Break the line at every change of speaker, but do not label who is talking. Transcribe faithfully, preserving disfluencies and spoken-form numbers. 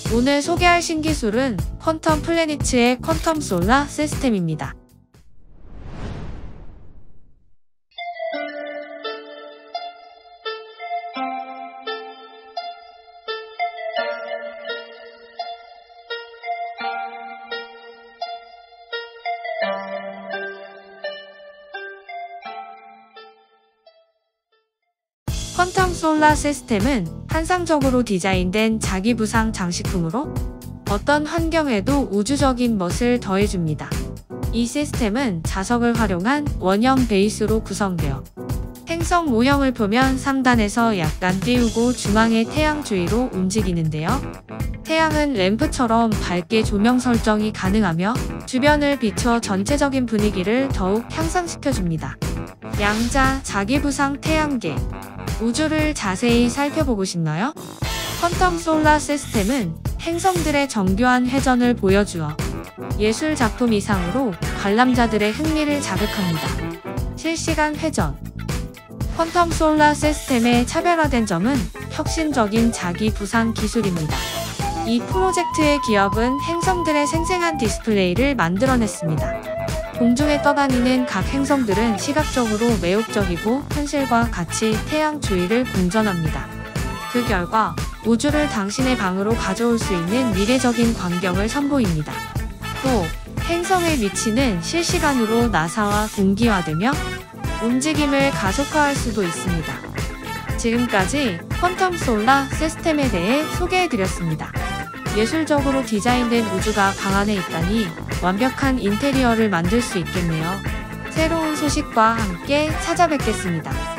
오늘 소개할 신기술은 퀀텀 플래닛의 퀀텀 솔라 시스템입니다. 퀀텀 솔라 시스템은 환상적으로 디자인된 자기부상 장식품으로 어떤 환경에도 우주적인 멋을 더해줍니다. 이 시스템은 자석을 활용한 원형 베이스로 구성되어 행성 모형을 보면 상단에서 약간 띄우고 중앙의 태양 주위로 움직이는데요. 태양은 램프처럼 밝게 조명 설정이 가능하며 주변을 비춰 전체적인 분위기를 더욱 향상시켜줍니다. 양자 자기부상 태양계. 우주를 자세히 살펴보고 싶나요? 퀀텀 솔라 시스템은 행성들의 정교한 회전을 보여주어 예술 작품 이상으로 관람자들의 흥미를 자극합니다. 실시간 회전. 퀀텀 솔라 시스템의 차별화된 점은 혁신적인 자기 부상 기술입니다. 이 프로젝트의 기업은 행성들의 생생한 디스플레이를 만들어냈습니다. 공중에 떠다니는 각 행성들은 시각적으로 매혹적이고 현실과 같이 태양 주위를 공전합니다. 그 결과 우주를 당신의 방으로 가져올 수 있는 미래적인 광경을 선보입니다. 또 행성의 위치는 실시간으로 나사와 동기화되며 움직임을 가속화할 수도 있습니다. 지금까지 퀀텀 솔라 시스템에 대해 소개해드렸습니다. 예술적으로 디자인된 우주가 방 안에 있다니 완벽한 인테리어를 만들 수 있겠네요. 새로운 소식과 함께 찾아뵙겠습니다.